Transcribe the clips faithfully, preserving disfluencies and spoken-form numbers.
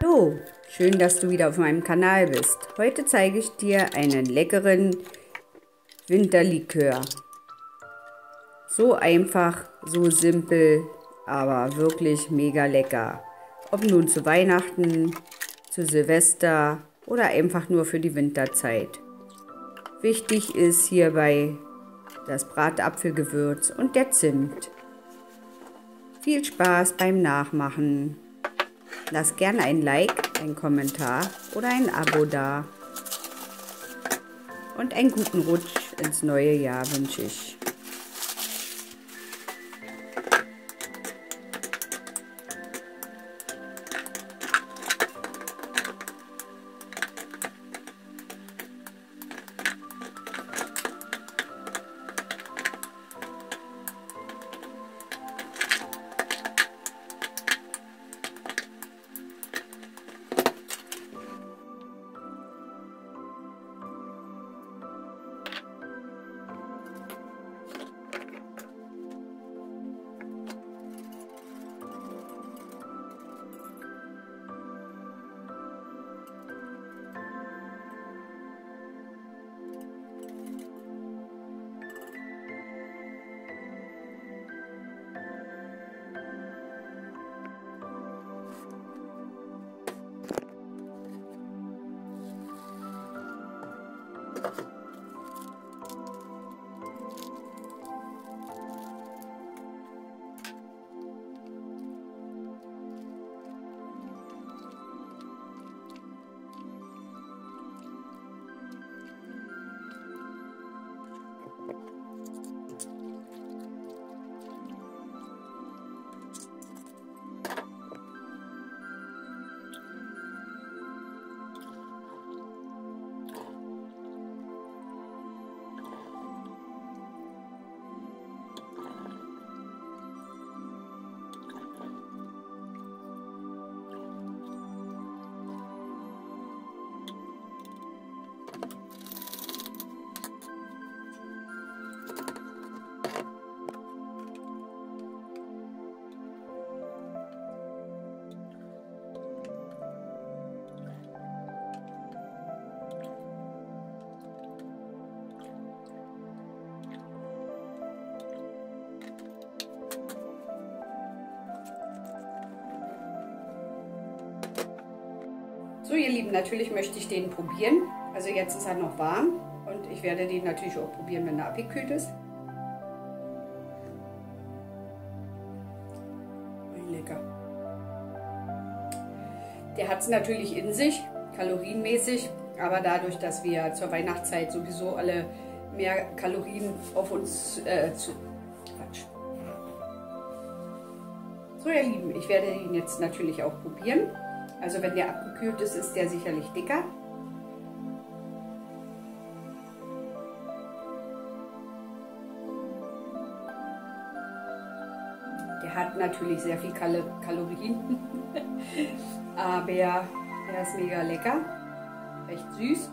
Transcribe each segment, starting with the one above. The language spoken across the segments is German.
Hallo, schön, dass du wieder auf meinem Kanal bist. Heute zeige ich dir einen leckeren Winterlikör. So einfach, so simpel, aber wirklich mega lecker. Ob nun zu Weihnachten, zu Silvester oder einfach nur für die Winterzeit. Wichtig ist hierbei das Bratapfelgewürz und der Zimt. Viel Spaß beim Nachmachen. Lass gerne ein Like, ein Kommentar oder ein Abo da. Und einen guten Rutsch ins neue Jahr wünsche ich. So ihr Lieben, natürlich möchte ich den probieren. Also jetzt ist er noch warm und ich werde den natürlich auch probieren, wenn er abgekühlt ist. Lecker. Der hat es natürlich in sich, kalorienmäßig, aber dadurch, dass wir zur Weihnachtszeit sowieso alle mehr Kalorien auf uns äh, zu... Quatsch. So ihr Lieben, ich werde ihn jetzt natürlich auch probieren. Also wenn der abgekühlt ist, ist der sicherlich dicker. Der hat natürlich sehr viel Kal Kalorien, aber er ist mega lecker, recht süß.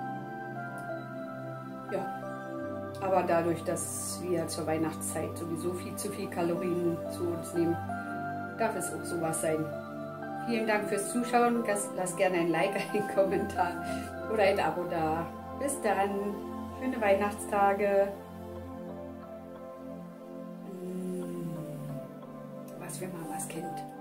Ja, aber dadurch, dass wir zur Weihnachtszeit sowieso viel zu viel Kalorien zu uns nehmen, darf es auch sowas sein. Vielen Dank fürs Zuschauen. Lass gerne ein Like, einen Kommentar oder ein Abo da. Bis dann. Schöne Weihnachtstage. Was für Mamas Kind.